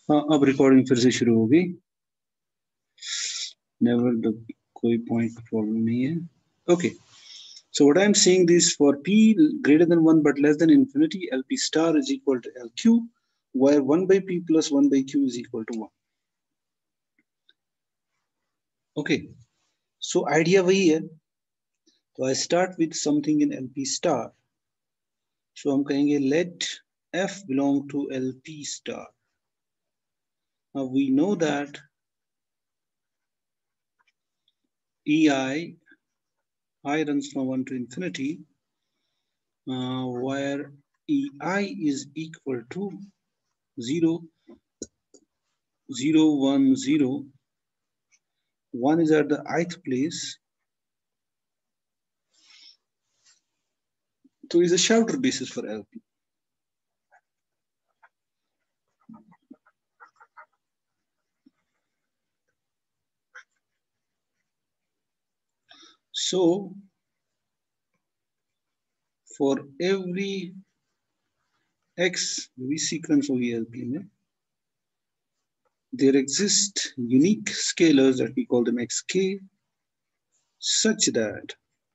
हाँ, अब रिकॉर्डिंग फिर से शुरू होगी। नेवर कोई पॉइंट प्रॉब्लम नहीं है। Okay, so what I'm saying this for p greater than 1 but less than infinity, lp star is equal to lq, where 1 by p plus 1 by q is equal to 1. Okay, so idea वही है। तो I start with something in lp star, so हम कहेंगे let f belong to lp star. Now we know that ei I runs from 1 to infinity, where ei is equal to 0, 0, 1, 0. 1 is at the ith place, so is a Schauter basis for LP. So for every x we sequence of LP में, there exist unique scalars that we call them xk, such that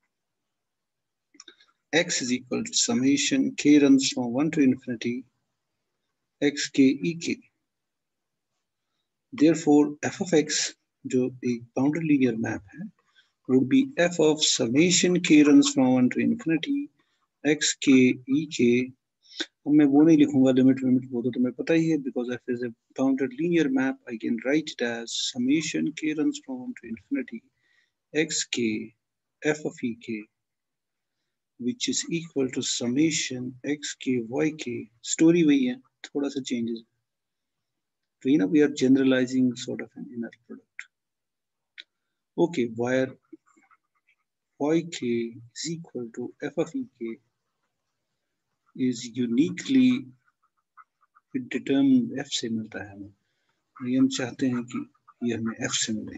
x is equal to summation k runs from 1 to infinity xk ek. Therefore f of x जो एक bounded linear map है would be f of summation k runs from 1 to infinity xk ek. अब मैं वो नहीं लिखूंगा limit वो तो तुम्हें पता ही है, because f is a bounded linear map. I can write it as summation k runs from 1 to infinity xk f of ek, which is equal to summation xk yk. Story वही है, थोड़ा सा changes. So you know we are generalizing sort of an inner product. Okay, where yk is equal to f of ek is uniquely determined f से मिलता है हमें। ये हम चाहते हैं कि ये हमें f से मिले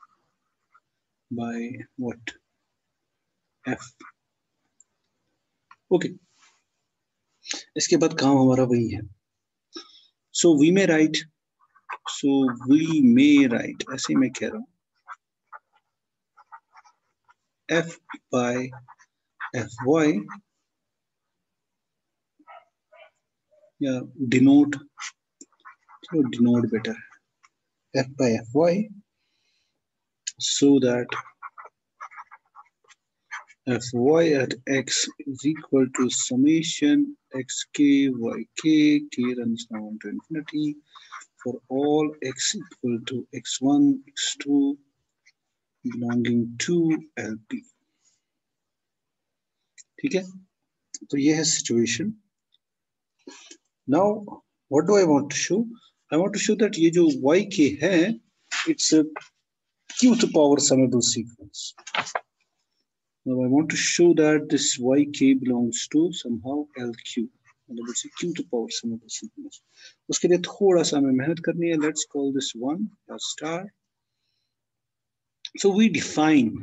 by what? f. Okay, इसके बाद काम हमारा वही है। So we may write, ऐसे मैं कह रहा हूँ f by fy या denote better, f by fy, so that fy at x is equal to summation xk yk k runs down to infinity for all x equal to x1 x2 belonging to LP. ठीक है, तो ये है situation. Now what do I want to show? I want to show that ये जो yk है, it's a qth power summable sequence. Now I want to show that this yk belongs to somehow LQ, मतलब it's a qth power summable sequence. उसके लिए थोड़ा सा हमें मेहनत करनी है. Let's call this one a star. So we define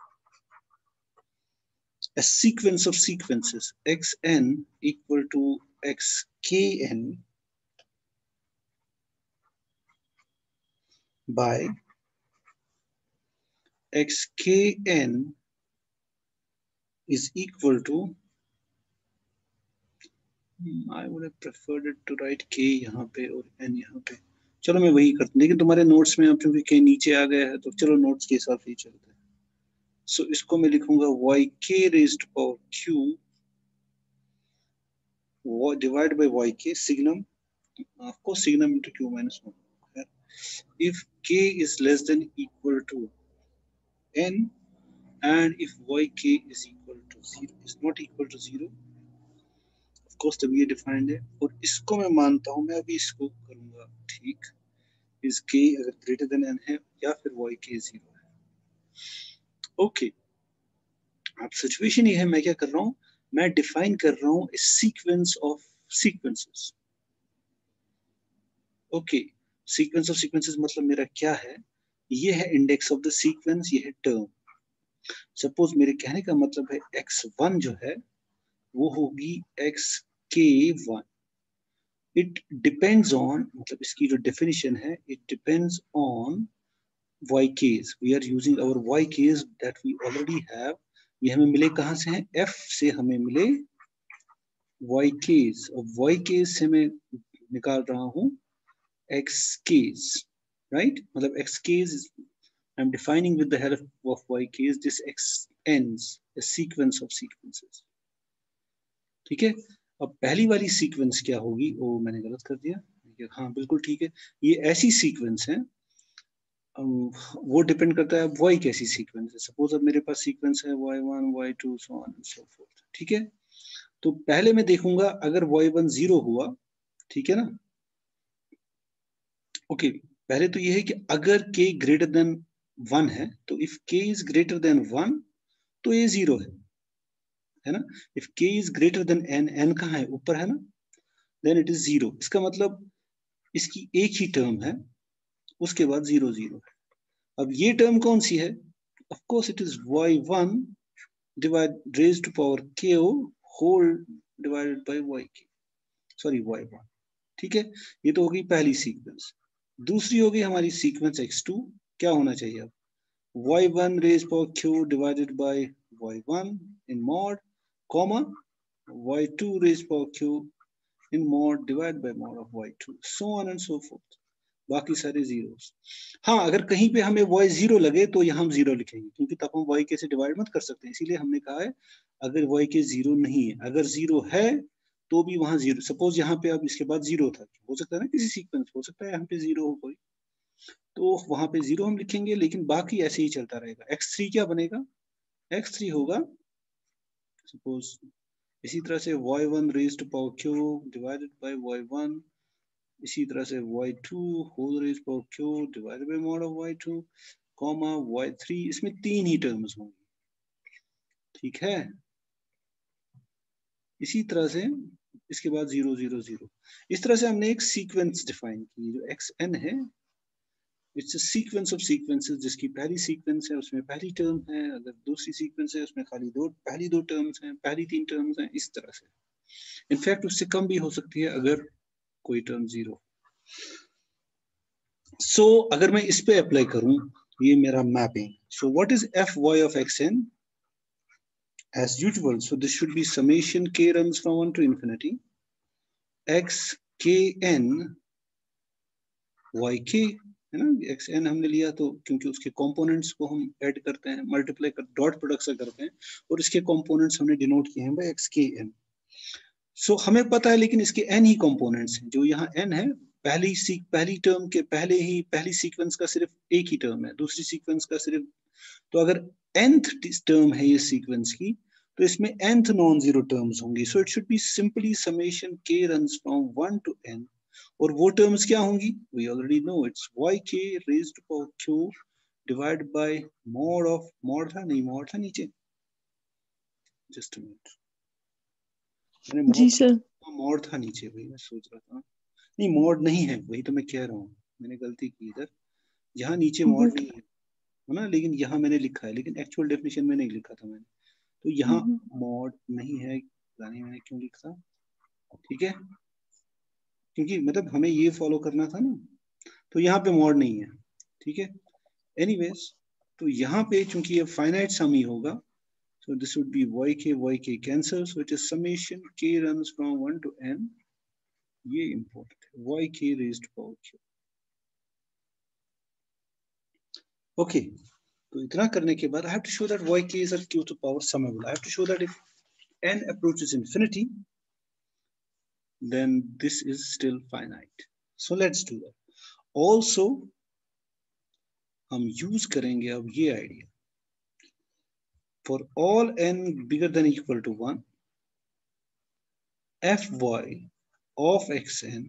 a sequence of sequences xn equal to xkn by xkn is equal to, I would have preferred it to write k यहाँ पे और n यहाँ पे. चलो मैं वही करता हूँ, लेकिन तुम्हारे नोट्स में अब क्योंकि k नीचे आ गया है तो चलो नोट्स के हिसाब से ही चलते हैं. So इसको मैं लिखूंगा yk raised to power q divided by yk signum, of course signum into q minus 1. If k is less than equal to n and if yk is equal to 0 is not equal to 0, of course तभी ये defined है. और इसको मैं मानता हूं, मैं अभी इसको करूंगा ठीक, इस k अगर ग्रेटर देन n है या फिर yk 0 है. ओके, अब सिचुएशन ये है, मैं क्या कर रहा हूं, मैं डिफाइन कर रहा हूं sequence of sequences. Okay, sequence of sequences मतलब मेरा क्या है, ये है इंडेक्स ऑफ द सीक्वेंस, ये है टर्म. सपोज मेरे कहने का मतलब है x1 जो है वो होगी xk1. इट डिपेंड्स ऑन, मतलब इसकी जो डेफिनेशन है, it depends on y case. We are using our y case that we already have. ये हमें मिले कहां से हैं? f से हमें मिले y केस. और y केस से मैं निकाल रहा हूं x केस, राइट? मतलब x case I'm defining with the help of y case this x ends a sequence of sequences. ठीक है. अब पहली वाली सीक्वेंस क्या होगी? ओ मैंने गलत कर दिया. हाँ बिल्कुल ठीक है. ये ऐसी सीक्वेंस है, वो डिपेंड करता है y कैसी सीक्वेंस है. सपोज अब मेरे पास सीक्वेंस है y1 y2 so on and so forth. ठीक है. तो पहले मैं देखूंगा अगर y1 0 हुआ, ठीक है ना. ओके, पहले तो ये है कि अगर k ग्रेटर देन 1 है, तो if k is greater than 1 तो ये 0 है ना. If k is greater than n, n कहाँ है? ऊपर है ना. Then it is 0. इसका मतलब इसकी एक ही टर्म है, उसके बाद 0 0 है. अब ये टर्म कौन सी है? Of course it is y1 divide raised to power k whole divided by yk, sorry y1. ठीक है. ये तो होगी पहली सीक्वेंस. दूसरी होगी हमारी सीक्वेंस x2. क्या होना चाहिए अब? y1 raise power q divided by y1 in mod, comma y2 raise power q in mod divide by mod of y2, so on and so forth. बाकी सारे जीरोस. हाँ, अगर कहीं पे हमें y 0 लगे तो यहाँ हम 0 लिखेंगे, क्योंकि तब हम y के से डिवाइड मत कर सकते हैं. इसीलिए हमने कहा है अगर y के 0 नहीं है. अगर 0 है तो भी वहां 0. सपोज यहाँ पे अब इसके बाद 0 था, हो सकता है ना किसी सीक्वेंस, हो सकता है यहाँ पे 0 हो कोई, तो वहां पे 0 हम लिखेंगे. लेकिन बाकी ऐसे ही चलता रहेगा. x3 क्या बनेगा? x3 होगा सपोज इसी तरह से y1 raised to power q divided by y1, इसी तरह से y2 whole raised power q divided by mod of y2, comma y3. इसमें 3 ही टर्म्स होंगी. ठीक है. इसी तरह से इसके बाद 0 0 0. इस तरह से हमने एक सीक्वेंस डिफाइन की. जो xn है, it's a sequence of sequences, जिसकी पहली सीक्वेंस है उसमें पहली टर्म है, अगर दूसरी सीक्वेंस है उसमें खाली पहली दो टर्म्स हैं, पहली 3 टर्म्स हैं. इस तरह से इनफैक्ट उससे कम भी हो सकती है अगर कोई टर्म 0. सो अगर मैं इस पे अप्लाई करूं, ये मेरा mapping. So what is f y of x n? as usual, so this should be summation k runs from 1 to infinity x k n y k, है ना. एक्स एन हमने लिया तो क्योंकि उसके कंपोनेंट्स को हम ऐड करते हैं, मल्टीप्लाई कर डॉट प्रोडक्ट से करते हैं, और इसके कंपोनेंट्स हमने डिनोट किए हैं बाय एक्स के एन. सो हमें पता है लेकिन इसके एन ही कंपोनेंट्स हैं. जो यहाँ एन है, पहली टर्म के पहली सीक्वेंस का सिर्फ एक ही टर्म है, दूसरी सीक्वेंस का सिर्फ. तो अगर nth टर्म है ये सीक्वेंस की, तो इसमें nth नॉन जीरो टर्म्स होंगी. So it should be simply summation k runs from 1 to n. और वो टर्म्स क्या होंगी? We already know, it's yk raised to power q divide by mod of, mod था नहीं, मॉड था नीचे, just a minute, मैंने जी सर. मॉड था नीचे, वही मैं सोच रहा था. नहीं मॉड नहीं है, वही तो मैं कह रहा हूँ, मैंने गलती की इधर. यहाँ नीचे मॉड नहीं है ना, लेकिन यहाँ मैंने लिखा है, लेकिन एक्चुअल डेफिनेशन में नहीं लिखा था मैंने. तो यहाँ मॉड नहीं है, जाने मैंने क्यों लिखा. ठीक है, क्योंकि मतलब हमें ये फॉलो करना था ना, तो यहाँ पे मॉड नहीं है. ठीक है. एनीवेज, तो यहाँ पे चूंकि ये फाइनाइट सम ही होगा, so this would be yk cancel, so it is summation k runs from 1 to n. ये important है, yk raised to power q. okay, तो इतना करने के बाद I have to show that yk is at q to power summable. I have to show that if n approaches infinity, then this is still finite. So let's do that. Also हम use करेंगे अब ये idea. For all n bigger than equal to 1, fy of xn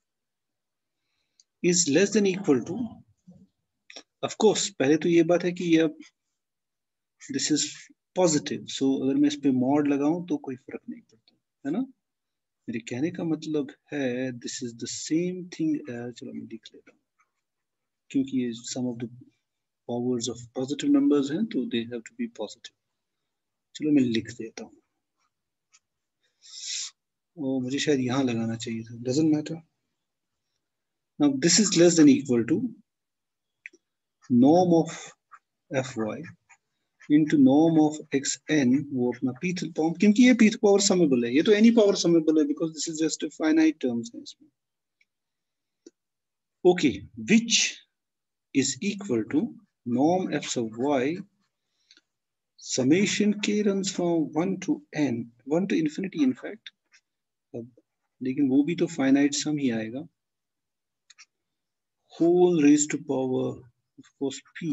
is less than equal to, of course पहले तो ये बात है कि ये अब दिस इज पॉजिटिव, सो अगर मैं इस पे मॉड लगाऊं तो कोई फर्क नहीं पड़ता, है ना. मेरे कहने का मतलब है this is the same thing as, चलो मैं लिख लेता हूं, क्योंकि ये sum of the powers of positive numbers हैं तो they have to be positive. चलो मैं लिख देता हूं. और मुझे शायद यहाँ लगाना चाहिए था, doesn't matter. Now this is less than equal to norm of fy into norm of xn, वो अपना p to the power, क्योंकि ये p to the power summable है, ये तो any power summable है because this is just a finite terms है इसमें. Okay, which is equal to norm f sub y summation k runs from 1 to n, 1 to infinity in fact. अब लेकिन वो भी तो finite sum ही आएगा, whole raised to power of course p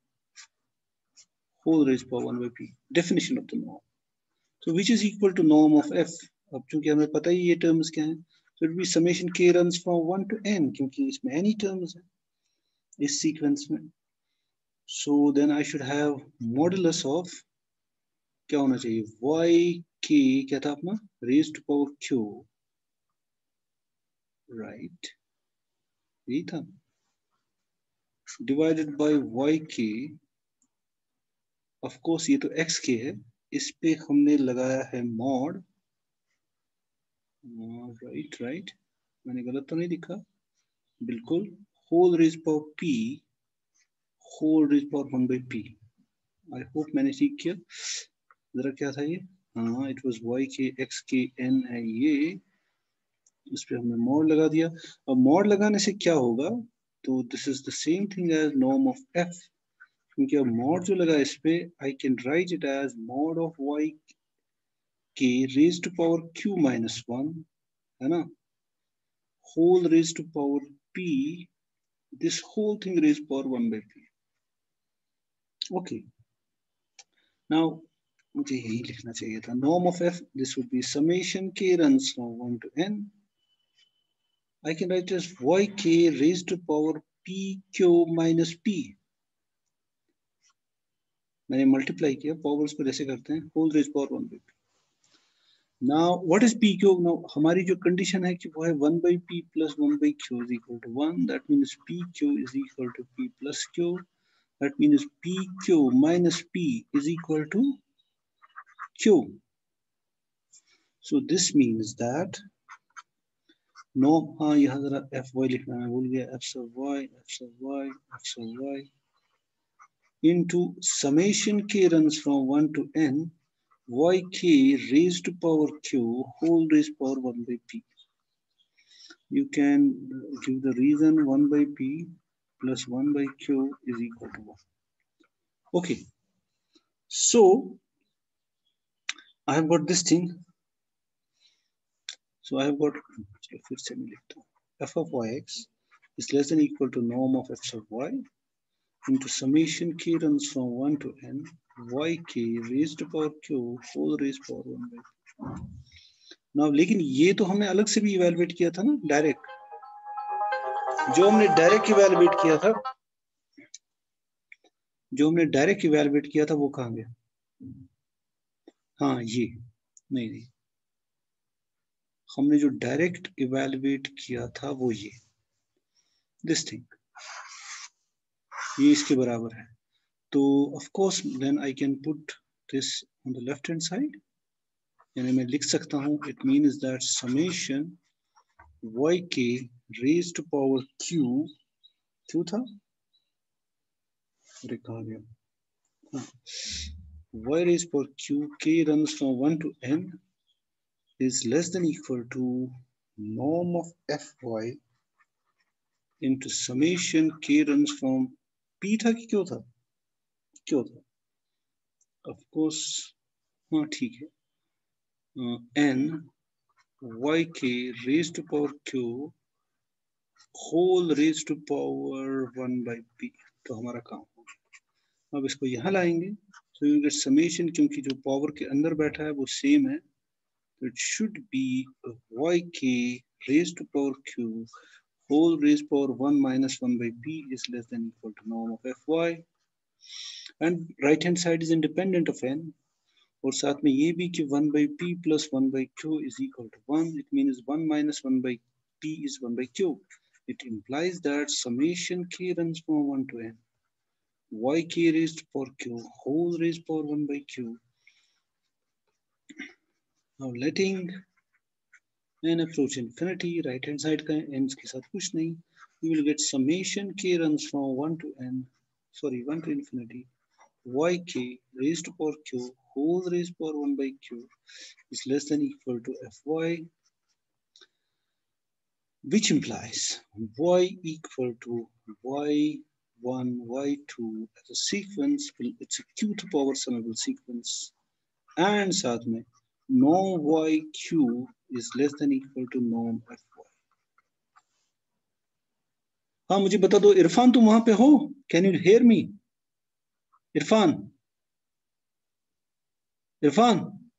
whole raised to power 1 by p, definition of the norm. So which is equal to norm of f. अब चूंकि हमें पता ही ये terms क्या हैं, so it will be summation k runs from 1 to n, क्योंकि इसमें any terms है इस sequence में. So then I should have modulus of क्या होना चाहिए, y k क्या था अपना, raised to power q, right, यही था, divided by yk, of course ये तो xk है, इस पे हमने लगाया है mod, right, मैंने गलत तो नहीं लिखा, बिल्कुल, whole raised power p whole raised power 1 by p. I hope मैंने ठीक किया, जरा क्या था ये, हाँ it was yk xk n है ये, इस पे हमने mod लगा दिया. अब mod लगाने से क्या होगा, तो this is the same thing as norm of f, क्योंकि अब mod जो लगा इस पे I can write it as mod of y k raised to power q minus 1, है ना, whole raised to power p, this whole thing raised to power 1 by p. Okay, now मुझे यही लिखना चाहिए था, norm of f, this would be summation k runs from 1 to n. I can write as yk raised to power pq minus p. मैंने multiply किया, powers को जैसे करते हैं, whole raise power 1 by p. Now what is pq? Now हमारी जो condition है कि वो है 1 by p plus 1 by q is equal to 1. That means pq is equal to p plus q. That means pq minus p is equal to q. So this means that no, हाँ यहाँ जरा fy लिखना मैं भूल गया, f sub y into summation k runs from 1 to n yk raised to power q whole raised power 1 by p. You can give the reason 1 by p plus 1 by q is equal to 1. Okay, so I have got this thing. So I have got f of yx is less than equal to norm of f sub y into summation k runs from 1 to n yk raised to power q whole raised power 1 by p. Now लेकिन ये तो हमने अलग से भी evaluate किया था ना, डायरेक्ट, जो हमने डायरेक्ट इवैल्यूएट किया था वो कहाँ गया, हाँ ये नहीं, हमने जो डायरेक्ट इवैल्यूएट किया था वो ये दिस थिंग, ये इसके बराबर है, तो of course then I can put this on the left hand side, यानी मैं लिख सकता हूँ, it means that summation yk raised to power q था, अरे कहाँ गया, y raised power q k runs from 1 to n is less than equal to norm of fy into summation k runs from p था कि क्यों था, of course, हाँ ठीक है, n yk raised to power q whole raised to power 1 by p, तो हमारा काम होगा. अब इसको यहाँ लाएंगे, so you get summation, क्योंकि जो पावर के अंदर बैठा है वो सेम है, तो it should be yk raised to power q whole raised power 1 minus 1 by p is less than equal to norm of fy, and right hand side is independent of n, और साथ में ये भी कि 1 by p plus 1 by q is equal to 1. It means 1 minus 1 by p is 1 by q. It implies that summation k runs from 1 to n yk raised to power q whole raised power 1 by q. Now letting n approach infinity, right hand side का n के साथ कुछ नहीं, you will get summation k runs from 1 to n, sorry 1 to infinity, yk raised to power q whole raised to power 1 by q is less than equal to fy, which implies y equal to y1 y2 as a sequence will it's a q to power summable sequence and साथ में norm yq is less than equal to norm fy. हाँ मुझे बता दो इरफान तुम वहां पे हो, can you hear me? Irfan Irfan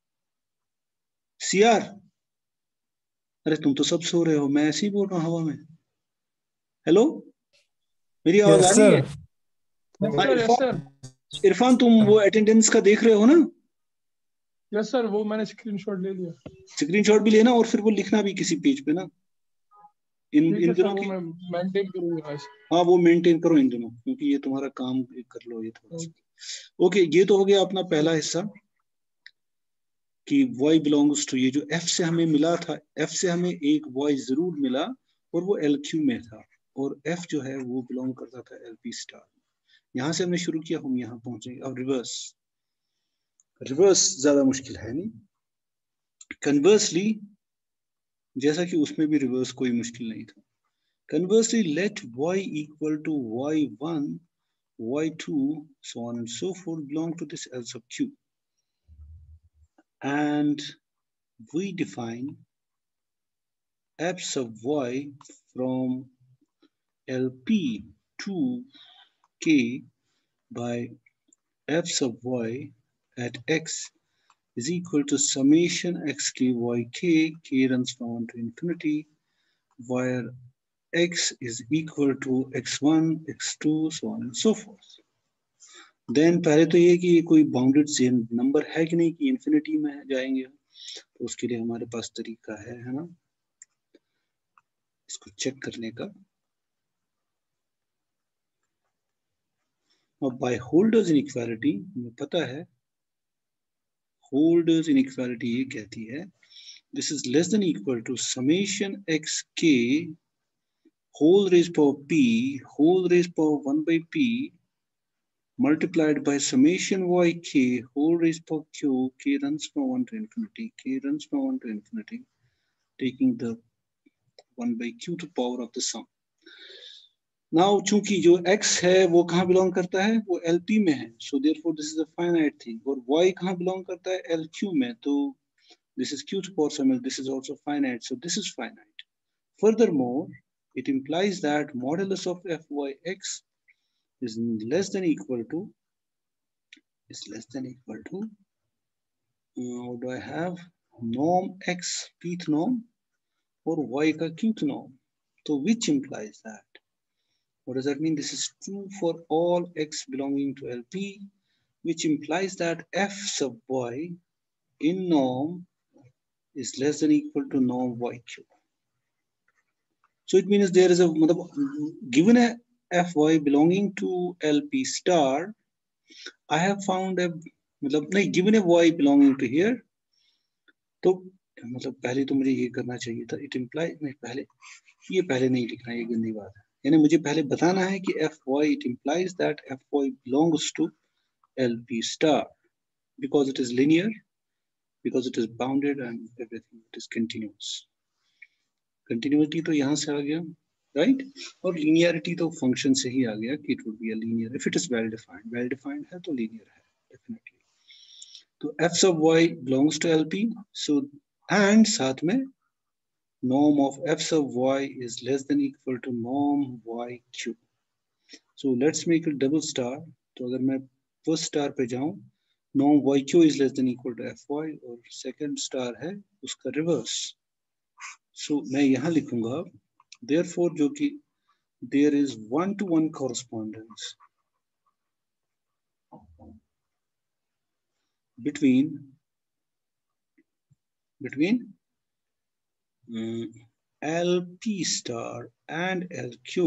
CR, अरे तुम तो सब सो रहे हो, मैं ऐसे ही बोल रहा हूँ हवा में। हेलो मेरी आवाज आ रही है? हाँ इरफान, इरफान तुम वो अटेंडेंस का देख रहे हो ना? यस सर, वो मैंने स्क्रीनशॉट ले लिया। स्क्रीनशॉट भी लेना और फिर वो लिखना भी किसी पेज पे ना, इन दिनों की मेंटेन करूंगा। हाँ वो मेंटेन करो इन दिनों, क्योंकि ये तुम्हारा काम कर लो ये थोड़ा सा। ओके ये तो हो गया अपना पहला हिस्सा कि y बिलोंग्स टू, ये जो f से हमें मिला था, f से हमें एक y जरूर मिला और वो LQ में था, और f जो है वो बिलोंग करता था LP स्टार। यहां से हमने शुरू किया, हम यहाँ पहुंचेंगे। अब रिवर्स, रिवर्स ज्यादा मुश्किल है नहीं। कन्वर्सली, जैसा कि उसमें भी रिवर्स कोई मुश्किल नहीं था। Conversely let y equal to y1 y2 so on and so forth belong to this L sub q, and we define f sub y from LP to k by f sub y at x is equal to summation xk yk, k runs from 1 to infinity, where x is equal to x1, x2, so on and so forth. Then पहले तो ये कि ये कोई bounded number है कि नहीं कि इंफिनिटी में जाएंगे, तो उसके लिए हमारे पास तरीका है ना, इसको चेक करने का। अब बाय होल्डर्स इनइक्वालिटी हमें पता है, होल्डर्स इनइक्वालिटी ये कहती है this is less than equal to summation x के whole raised power p whole raised power 1 by p multiplied by summation yk whole raised power q, k runs from 1 to infinity, k runs from 1 to infinity, taking the 1 by q to power of the sum. Now चूंकि जो x है वो कहाँ belong करता है, वो LP में है, so therefore this is a finite thing, और y कहाँ बिलोंग करता है, LQ में, तो this is q to power sum, this is also finite, so this is finite. Furthermore, it implies that modulus of fyx is less than equal to what do I have, norm x pth norm or y ka qth norm, so which implies that, what does that mean, this is true for all x belonging to LP, which implies that f sub y in norm is less than equal to norm yq. So it means there is a given a fy belonging to LP star, I have found a नहीं given a y belonging to here, तो पहले तो मुझे ये करना चाहिए था, it implies नहीं, पहले नहीं लिखना, ये गंदी बात है, यानी मुझे पहले बताना है कि fy it implies that fy belongs to LP star because it is linear, because it is bounded and everything, it is continuous. Continuity तो यहाँ से आ गया, right? और linearity तो function से ही आ गया कि it would be a linear if it is well defined है तो linear है definitely. तो f sub y belongs to LP, so and साथ में norm of f sub y is less than equal to norm yq. So let's make it double star. तो अगर मैं first star पे जाऊं, norm yq is less than equal to fy, और second star है उसका reverse. So मैं यहाँ लिखूंगा therefore जो कि there is one-to-one correspondence between LP star and LQ,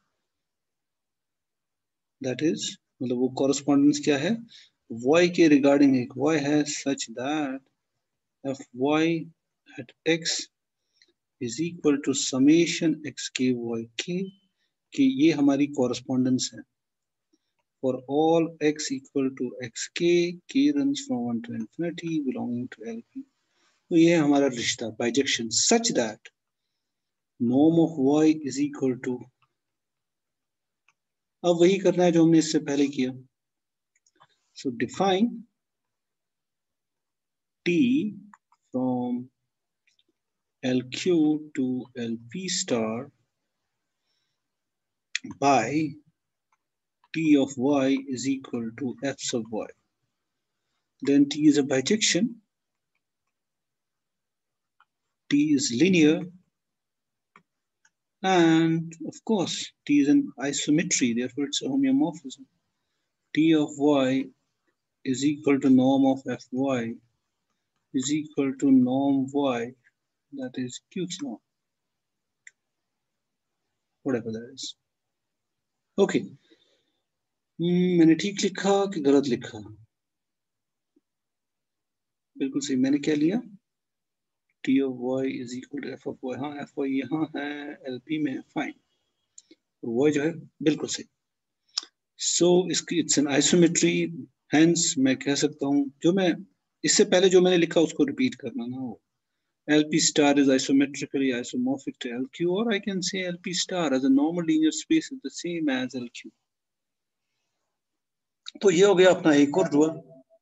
that is मतलब वो correspondence क्या है, y के regarding एक y है such that fy at x is equal to summation x के वाई के, कि ये हमारी कॉरेस्पॉन्डेंस है for all x equal to xk, k runs from 1 to infinity belonging to LP. तो ये है हमारा रिश्ता bijection such that norm of y is equal to, अब वही करना है जो हमने इससे पहले किया. So define t from LQ to LP star by t of y is equal to f sub y. Then t is a bijection, t is linear, and of course t is an isometry, therefore it's a homeomorphism. T of y is equal to norm of fy is equal to norm y, that is q's norm, whatever that is. Okay, मैंने ठीक लिखा कि गलत लिखा? बिल्कुल सही. मैंने क्या लिया? t of y is equal to f of y. हाँ, f y यहाँ है, LP में है, फाइन. y जो है बिल्कुल सही. So इसकी इट्स एन आइसोमेट्री, हेंस मैं कह सकता हूँ, जो मैं इससे पहले जो मैंने लिखा उसको रिपीट करना ना. वो LP star is isometrically isomorphic to LQ, or I can say LP star as a normal linear space is the same as LQ. तो ये हो गया अपना एक और ड्यूअल.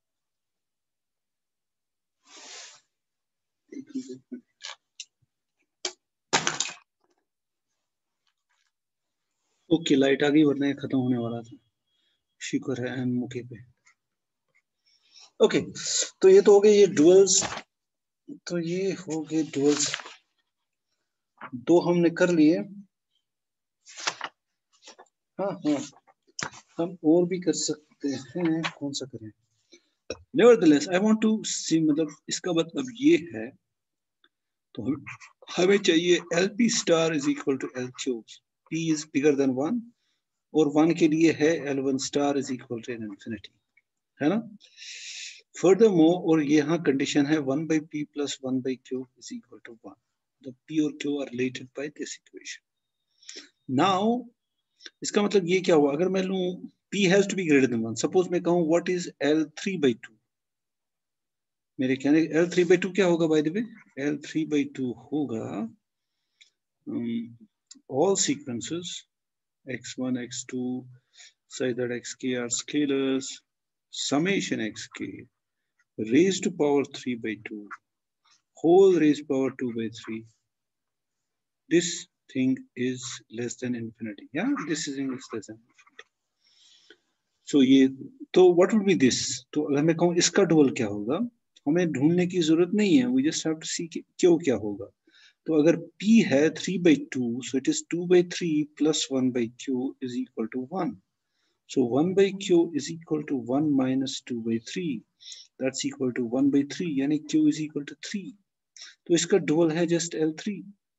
ओके, लाइट आ गई, वरना ये खत्म होने वाला था. शुक्र है एन मौके पे. ओके, तो ये तो हो गए ये ड्यूअल्स. तो ये हो गए ड्यूअल्स, दो हमने कर लिए. हाँ, हम और भी कर सकते हैं. कौन सा करें? Nevertheless, I want to see, मतलब इसका मतलब ये है, तो हमें चाहिए LP star is equal to LQ. P is bigger than 1, और 1 के लिए है L1 star is equal to infinity, है ना? Furthermore, और यहाँ कंडीशन है 1 by P plus 1 by Q is equal to 1. The P और Q are related by this equation. Now, इसका मतलब ये क्या हुआ? अगर मैं लूं P has to be greater than 1. Suppose मैं कहूं what is L3 by 2. मेरे कहने L3 by 2 क्या होगा? by the way, L3 by 2 होगा all sequences x1, x2, such that xk are scalars, summation xk raised to power 3 by 2 whole raised power 2 by 3. This thing is less than infinity. Yeah, this is less than infinity. So ये तो what would be this? तो अगर मैं कहूँ इसका dual क्या होगा, हमें ढूंढने की जरूरत नहीं है. We just have to see क्यों क्या होगा. तो अगर P है 3 by 2, so it is 2 by 3 plus 1 by Q is equal to 1. So 1 by Q is equal to 1 minus 2 by 3. That's equal to 1 by 3, यानी Q is equal to 3. तो इसका dual है just L3.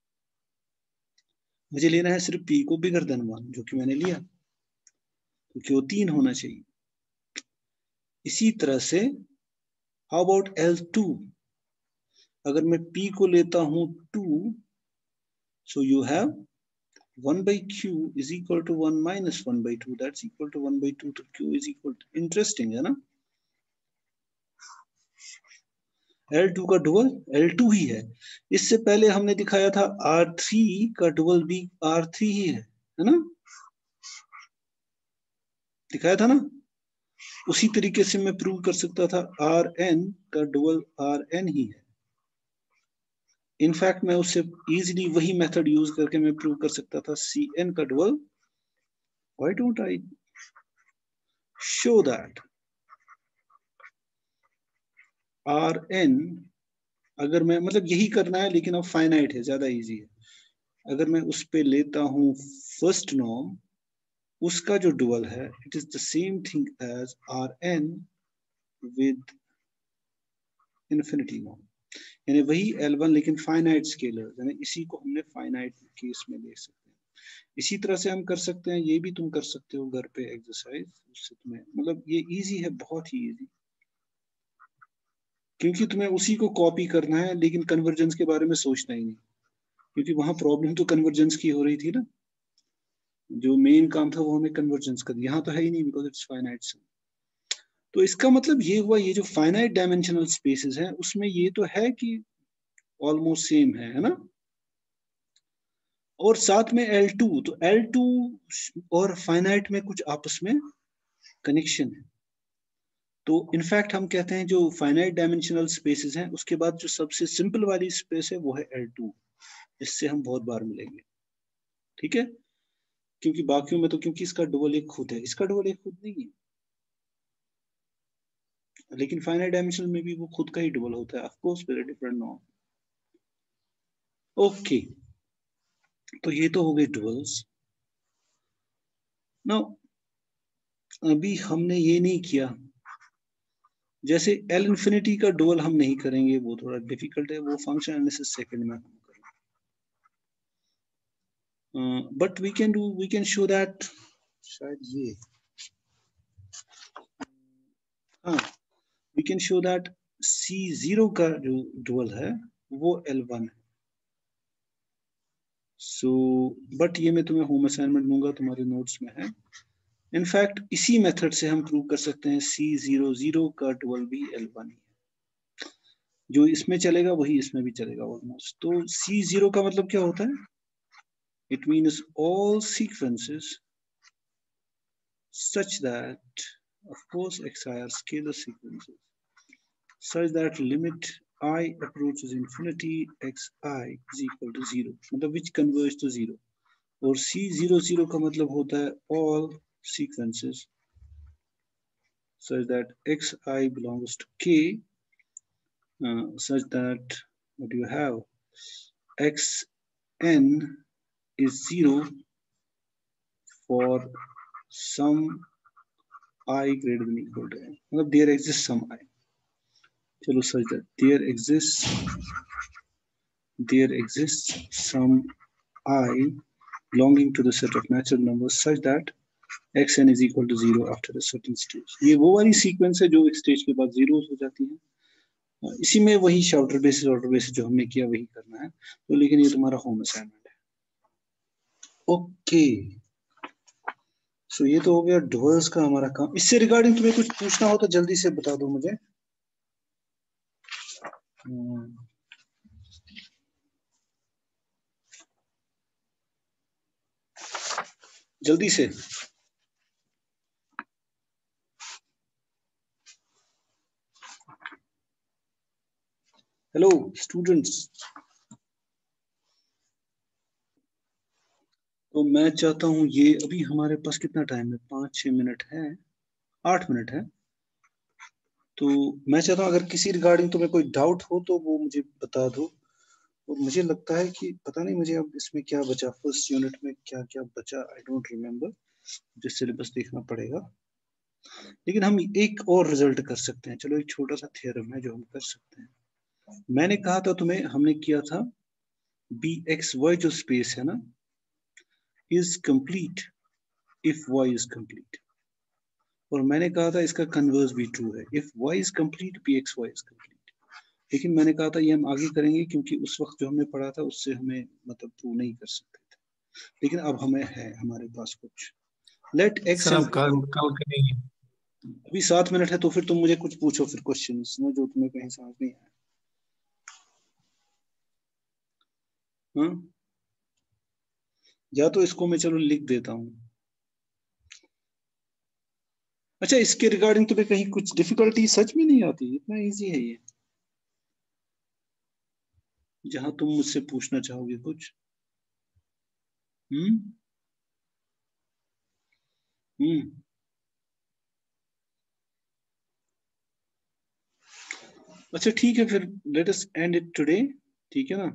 मुझे लेना है सिर्फ P को bigger than 1, जो कि मैंने लिया, तो Q 3 होना चाहिए. इसी तरह से हाउ अबाउट L2? अगर मैं P को लेता हूं 2, so you have 1 by Q is equal to 1 minus 1 by 2. That's equal to 1 by 2. तो Q is equal to, interesting है ना? L2 का डुअल L2 ही है. इससे पहले हमने दिखाया था R3 का डुअल भी R3 ही है ना? दिखाया था ना? उसी तरीके से मैं प्रूव कर सकता था Rn का डुअल Rn ही है. इनफैक्ट मैं उससे इजीली वही मेथड यूज करके मैं प्रूव कर सकता था Cn का dual. Why don't I show that Rn, अगर मैं, मतलब यही करना है लेकिन अब फाइनाइट है, ज्यादा इजी है. अगर मैं उस पे लेता हूं फर्स्ट नॉर्म, उसका जो डुअल है it is the same thing as Rn with infinity norm, यानी वही L1 लेकिन फाइनाइट स्केलर, यानी इसी को हमने फाइनाइट केस में ले सकते हैं. इसी तरह से हम कर सकते हैं, ये भी तुम कर सकते हो घर पे एक्सरसाइज. उससे तुम्हें, मतलब ये इजी है, बहुत ही इजी, क्योंकि तुम्हें उसी को कॉपी करना है लेकिन कन्वर्जेंस के बारे में सोचना ही नहीं. क्योंकि वहां प्रॉब्लम तो कन्वर्जेंस की हो रही थी ना, जो मेन काम था वो हमें कन्वर्जेंस का, यहाँ तो है ही नहीं बिकॉज इट्स फाइनाइट सम। तो इसका मतलब ये हुआ, ये जो फाइनाइट डायमेंशनल स्पेसेस हैं उसमें ये तो है कि ऑलमोस्ट सेम है ना। और साथ में L2, तो L2 और फाइनाइट में कुछ आपस में कनेक्शन है। तो इनफैक्ट हम कहते हैं जो फाइनाइट डायमेंशनल स्पेसेस हैं उसके बाद जो सबसे सिंपल वाली स्पेस है वो है L2, इससे हम बहुत बार मिलेंगे, ठीक है। क्योंकि बाकियों में तो क्योंकि इसका डबल एक खुद है, इसका डबल एक खुद नहीं है, लेकिन फाइनाइट डायमेंशनल में भी वो खुद का ही डबल होता है, of course very different norm. Okay, तो ये तो हो गए डुअल्स। नाउ अभी हमने ये नहीं किया, जैसे L इंफिनिटी का डुअल हम नहीं करेंगे, वो थोड़ा डिफिकल्ट है, वो फंक्शन एनालिसिस सेकंड में हम करेंगे। But we can show that, शायद ये, हाँ, we can show that C0 का जो डुअल है वो L1 है। सो बट ये मैं तुम्हें होम असाइनमेंट दूंगा, तुम्हारे नोट्स में है। इनफैक्ट इसी मेथड से हम प्रूव कर सकते हैं C00 का डुअल भी L1 ही है। जो इसमें चलेगा वही इसमें भी चलेगा ऑलमोस्ट। तो C0 का मतलब क्या होता है? It means all sequences such that, of course, xi are scalar sequences, such that limit I approaches infinity xi is equal to 0, मतलब which converge to 0। और C00 का मतलब होता है all sequences such that xi belongs to k, such that what you have xn is 0 for some I greater than equal to n, मतलब there exists some I। चलो such that there exists some I belonging to the set of natural numbers such that xn is equal to 0 after a certain stage। ये वो वाली sequence है जो एक stage के बाद जीरो हो जाती है। इसी में वही ऑर्डर बेसिस जो हमने किया वही करना है। तो लेकिन ये तुम्हारा होम असाइनमेंट है। ओके, सो ये तो हो गया डुअल्स का हमारा काम। इससे रिगार्डिंग तुम्हें कुछ पूछना हो तो जल्दी से बता दो मुझे। जल्दी से। हेलो स्टूडेंट्स, तो मैं चाहता हूं ये अभी हमारे पास कितना टाइम है, 5-6 मिनट है, 8 मिनट है। तो मैं चाहता हूं अगर किसी रिगार्डिंग तुम्हें कोई डाउट हो तो वो मुझे बता दो। और मुझे लगता है कि पता नहीं मुझे अब इसमें क्या बचा, फर्स्ट यूनिट में क्या क्या बचा, आई डोंट रिमेम्बर, मुझे सिलेबस देखना पड़ेगा। लेकिन हम एक और रिजल्ट कर सकते हैं। चलो एक छोटा सा थ्योरम है जो हम कर सकते हैं। मैंने कहा था तुम्हें, हमने किया था BXY जो स्पेस है ना is complete if y is complete, और मैंने कहा था इसका कन्वर्स भी ट्रू है, if y is complete BXY is complete। लेकिन मैंने कहा था ये हम आगे करेंगे क्योंकि उस वक्त जो हमने पढ़ा था उससे हमें मतलब प्रूव नहीं कर सकते थे, लेकिन अब हमें है हमारे पास कुछ। लेट एक्स सर, आप कल करेंगे। अभी 7 मिनट है तो फिर तुम मुझे कुछ पूछो फिर क्वेश्चंस ना जो तुम्हें कहीं समझ नहीं आया। हाँ, या तो इसको मैं चलो लिख देता हूँ। अच्छा, इसके रिगार्डिंग तुम्हें कहीं कुछ डिफिकल्टी सच में नहीं आती? इतना इजी है ये, जहां तुम मुझसे पूछना चाहोगे कुछ। हम्म हम्म अच्छा ठीक है, फिर let us end it today, ठीक है ना।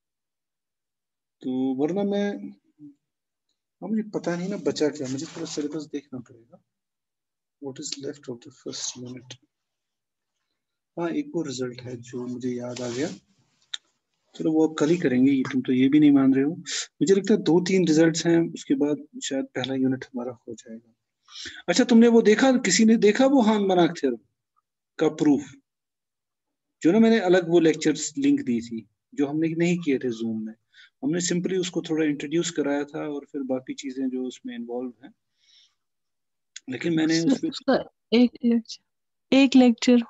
तो वरना मैं, हाँ, मुझे पता नहीं ना बचा क्या, मुझे थोड़ा सिलेबस देखना पड़ेगा। What is left of the first unit. हाँ, एक और रिजल्ट है जो मुझे याद आ गया। चलो वो अब कल ही करेंगे, ये तुम तो ये भी नहीं मान रहे हो। मुझे लगता है 2-3 रिजल्ट्स हैं, उसके बाद शायद पहला यूनिट हमारा हो जाएगा। अच्छा, तुमने वो देखा, किसी ने देखा वो हान-बनाक थ्योरम का प्रूफ, जो ना मैंने अलग वो लेक्चर्स लिंक दी थी? जो हमने नहीं किए थे जूम में। हमने सिंपली उसको थोड़ा इंट्रोड्यूस कराया था और फिर बाकी चीजें जो उसमें इन्वॉल्व हैं, लेकिन मैंने उस पे सर एक लेक्चर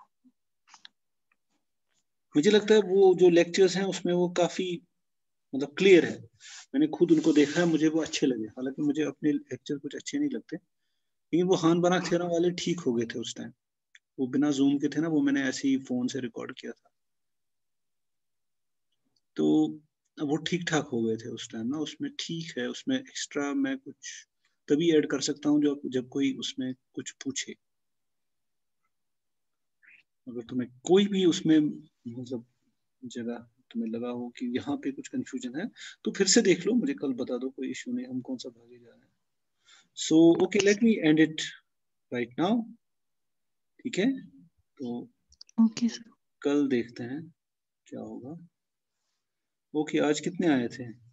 मुझे लगता है वो जो लेक्चर्स हैं उसमें वो काफी मतलब क्लियर है। मैंने खुद उनको देखा है, मुझे वो अच्छे लगे। हालांकि मुझे अपने लेक्चर कुछ अच्छे नहीं लगते, लेकिन वो हान बना थ्योरम वाले ठीक हो गए थे उस टाइम। वो बिना जूम के थे ना, वो मैंने ऐसे ही फोन से रिकॉर्ड किया था, तो वो ठीक ठाक हो गए थे उस टाइम ना। उसमें ठीक है, उसमें एक्स्ट्रा मैं कुछ तभी ऐड कर सकता हूँ जब कोई उसमें कुछ पूछे। अगर तुम्हें कोई भी उसमें मतलब जगह तुम्हें लगा हो कि यहाँ पे कुछ कंफ्यूजन है, तो फिर से देख लो, मुझे कल बता दो, कोई इश्यू नहीं। हम कौन सा भागे जा रहे हैं। So okay, let me end it right now. ठीक है, तो ओके सर। कल देखते हैं क्या होगा। ओके, आज कितने आए थे?